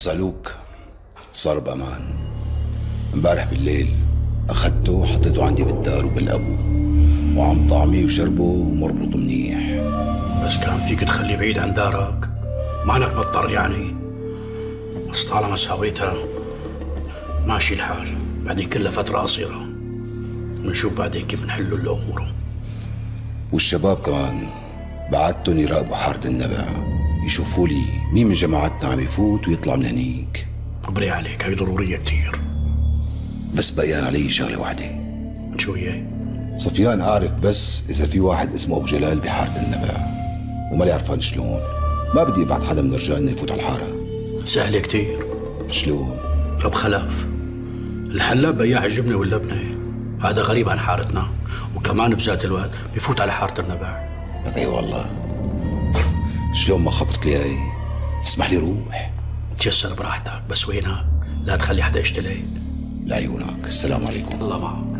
صعلوك صار بأمان. امبارح بالليل أخدته وحطيته عندي بالدار وبالأبو، وعم طعميه وشربه ومربط منيح. بس كان فيك تخليه بعيد عن دارك، ما انك مضطر يعني. بس طالما ساويتها ماشي الحال، بعدين كلها فترة قصيرة ونشوف بعدين كيف نحل له أموره. والشباب كمان بعتهم يراقبوا حارة النبع، يشوفوا لي مين من جماعتنا عم يفوت ويطلع من هنيك. بري عليك، هي ضرورية كتير. بس بقيان علي شغلة واحدة. شو هي؟ صفيان أعرف بس إذا في واحد اسمه أبو جلال بحارة النبع، وما عرفان شلون. ما بدي ابعت حدا من رجالنا يفوت على الحارة. سهلة كتير. شلون؟ أب خلاف الحلاب بياع الجبنة واللبنة، هذا غريب عن حارتنا، وكمان بذات الوقت بفوت على حارة النبع. لك اي والله. شلون ما خطرت لي هاي؟ تسمح لي روح؟ تيسر براحتك، بس وينها؟ لا تخلي حدا يشتلي. لعيونك. السلام عليكم. الله معك.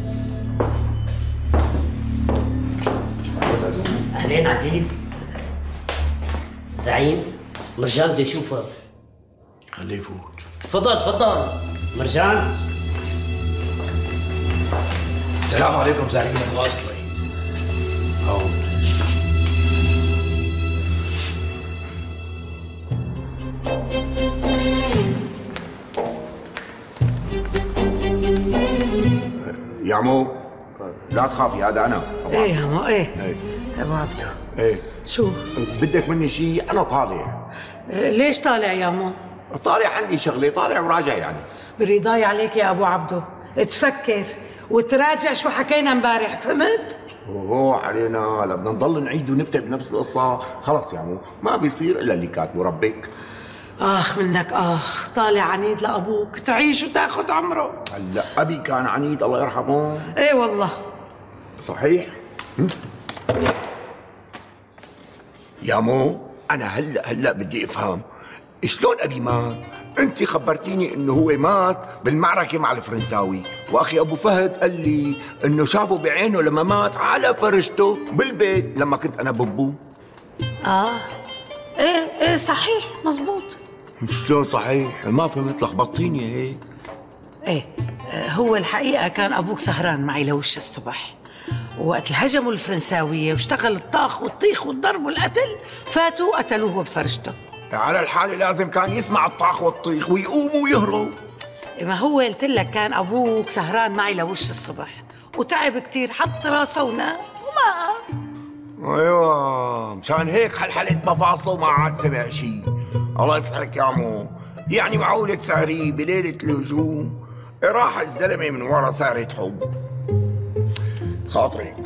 أهلين عبيد. زعيم مرجان بده يشوفك. خليه يفوت. تفضل تفضل مرجان. السلام عليكم زعيم. واصلي هون. يا عمو لا تخافي، هذا انا. ايه يا مو ايه ايه ابو عبدو. ايه شو؟ بدك مني شيء؟ انا طالع. ليش طالع يا مو؟ طالع عندي شغله، طالع وراجع يعني. برضاي عليك يا ابو عبدو تفكر وتراجع شو حكينا امبارح، فهمت؟ اوه علينا، لا بدنا نضل نعيد ونفتح بنفس القصه. خلص يا عمو، ما بيصير الا اللي كاتبه ربك. اخ منك اخ، طالع عنيد لابوك، تعيش وتاخذ عمره. هلا ابي كان عنيد الله يرحمه. ايه والله. صحيح. يا مو انا هلا بدي افهم شلون ابي مات. انت خبرتيني انه هو مات بالمعركه مع الفرنساوي، واخي ابو فهد قال لي انه شافه بعينه لما مات على فرشته بالبيت لما كنت انا ببوه. ايه صحيح مزبوط. شلون صحيح؟ ما فهمت، لخبطتيني هيك. ايه هو الحقيقه كان ابوك سهران معي لوش الصبح، وقت الهجموا الفرنساويه واشتغل الطاخ والطيخ والضرب والقتل، فاتوا قتلوه بفرشته. على الحالة لازم كان يسمع الطاخ والطيخ ويقوم ويهرب. ما هو قلت لك كان ابوك سهران معي لوش الصبح وتعب كتير، حط راسه ونام وما قام. ايوه مشان هيك حلحلت مفاصله وما عاد سمع شيء. الله يصلحك يا عمو، يعني معقولة تسهري بليلة الهجوم؟ راح الزلمة من ورا سهرة حب. خاطرك.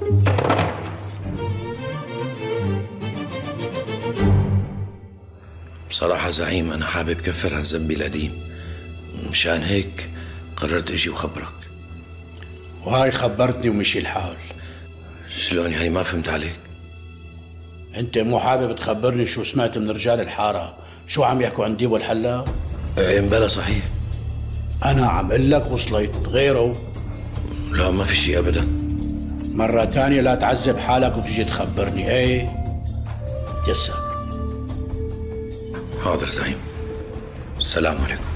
بصراحة زعيم أنا حابب كفر عن ذنبي القديم، مشان هيك قررت أجي وخبرك. وهاي خبرتني ومشي الحال. شلون يعني؟ ما فهمت عليك. انت مو حابب تخبرني شو سمعت من رجال الحارة، شو عم يحكوا عن ديب والحلاق؟ ايه مبلا صحيح. أنا عم قل لك وصليت غيره. لا ما في شيء أبدا. مرة تانية لا تعذب حالك وتجي تخبرني. ايه يسر. حاضر زعيم. السلام عليكم.